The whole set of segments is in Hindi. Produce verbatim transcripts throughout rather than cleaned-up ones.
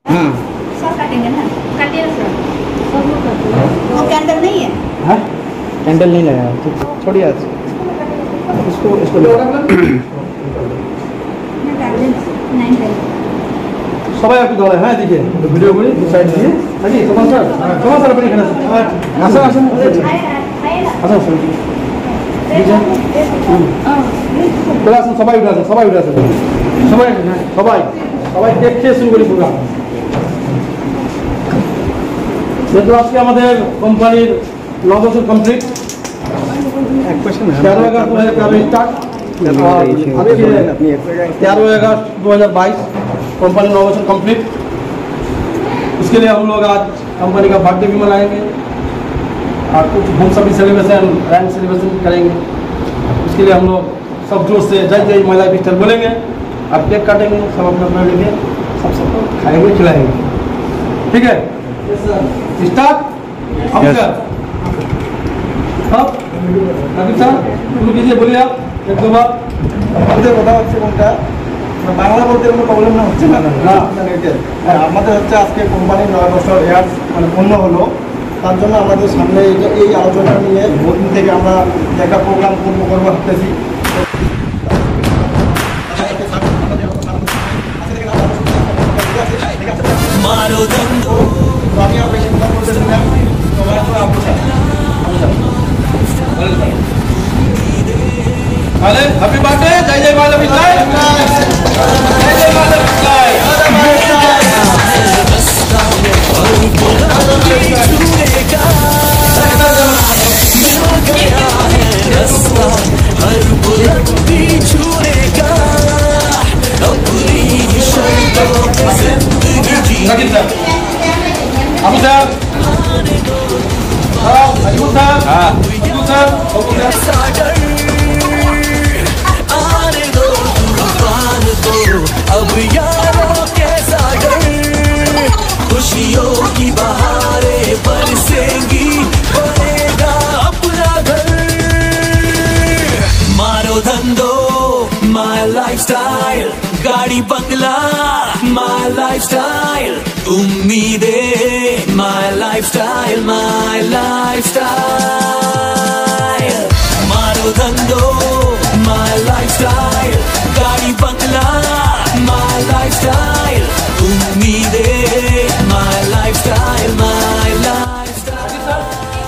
सब काटेंगे ना, काटिए ना सर। वो कैंडल नहीं है? हाँ कैंडल नहीं लगाया तो छोड़िए आज इसको इसको সবাই একটু ধরে হ্যাঁ দিকে ভিডিও করি সাইড দিয়ে নাকি তোমার স্যার তোমার স্যার আপনি এখানে আসুন আসুন আসুন চলে আসুন সবাই উঠে আসুন সবাই উঠে আসুন সবাই সবাই সবাই দেখতে শুরু করি প্রোগ্রাম যেহেতু আজকে আমাদের কোম্পানির ন বছর কমপ্লিট এক কোয়েশ্চেন তেরো আগস্ট দু হাজার স্টার্ট तेरह अगस्त दो हज़ार बाईस कंपनी नौ बছর कंप्लीट। उसके लिए हम लोग आज कंपनी का बर्थडे भी मनाएंगे और कुछ हम सभी सेलिब्रेशन रैंक सेलिब्रेशन करेंगे। उसके लिए हम लोग सब जोश से जय जय माय लाइफ स्टाइल बोलेंगे और केक काटेंगे सब अपना अपना लेंगे सब सबको खाएंगे खिलाएंगे। ठीक है स्टार्ट अब सर अब अभी सर शुरू कीजिए बोलिए आप एक दो बार আমাদের কথা হচ্ছে কোনটা বাংলা বলতে কোনো প্রবলেম না হচ্ছে না না আমাদের হচ্ছে আজকে কোম্পানির নয় বছর এয়ার্স মানে পূর্ণ হলো তার জন্য আমাদের সামনে এই আলোচনা নিয়ে বহুদিন থেকে আমরা একটা প্রোগ্রাম করবো করবো ভাবতেছি। আমি আর বেশি কথা বলতেছি না সবাই अरे हैप्पी बर्थडे जय जय माय लाइफ स्टाइल जय जय my lifestyle Abu sir Abu sir हाँ अबू सर अबू सर अब यारों कैसा डर खुशियों की बहारें बरसेंगी बनेगा अपना घर मारो धंधो माय लाइफस्टाइल गाड़ी बंगला माय लाइफस्टाइल उम्मीदें माय लाइफस्टाइल माय लाइफस्टाइल मारो धंधो माय लाइफस्टाइल गाड़ी बंगला my lifestyle उम्मीदें my lifestyle my lifestyle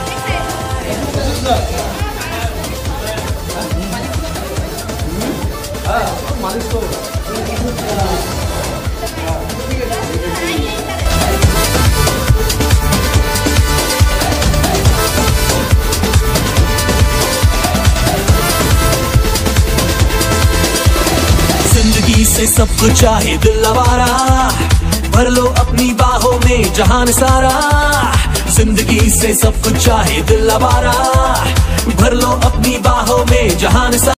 जिंदगी से सब कुछ चाहे दिल आवारा भर लो अपनी बाहों में जहान सारा जिंदगी से सब कुछ चाहे दिल आवारा भर लो अपनी बाहों में जहान सारा।